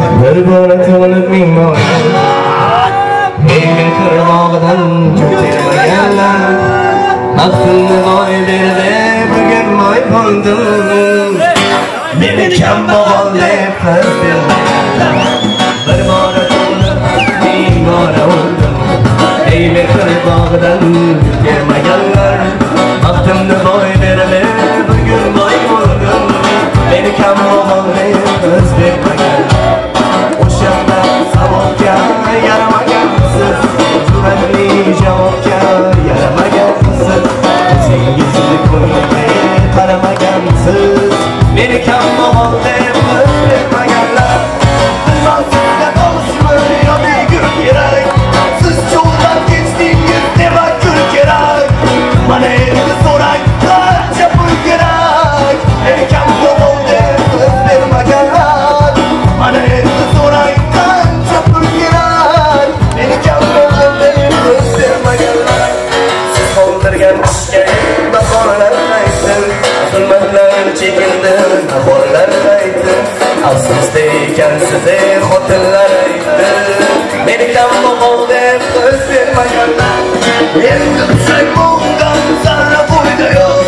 Bir bora to'lib ming bor Emin qirg'og'idan ko'tarmaganlar Maqtimni boy berdi bugun moy bo'ldim Meni kambag'al deb qiz bermaganlar Bir bora to'lib ming bora o'ldim Emin qirg'og'idan ko'tarmaganlar Maqtimni boy berdi bugun moy bo'ldim Meni kambag'al deb qiz bermaganlar O'shanda savobga yaramagansiz Juratli javobga yaramagansiz O'zingizni ko'ngilga qaramagansiz Meni kambag'al deb qiz bermaganlar Bilmasizda qolishmi yo begur kerak Siz cho'ldan kechdingiz demak gul kerak Mana endi so'rang qancha pul kerak Meni kambag'al deb qiz bermaganlar Mana endi so'rang qancha pul kerak Meni kambag'al deb qiz bermaganlar Siz qoldirgan ishga bahonalar aytdim Zulmatlar chekindim bahorlar aytdim Afsusda ekansiz xotinlar aytdi Meni kambag'al deb qiz bermaganlar Endi desang bundan zarra foyda yo'q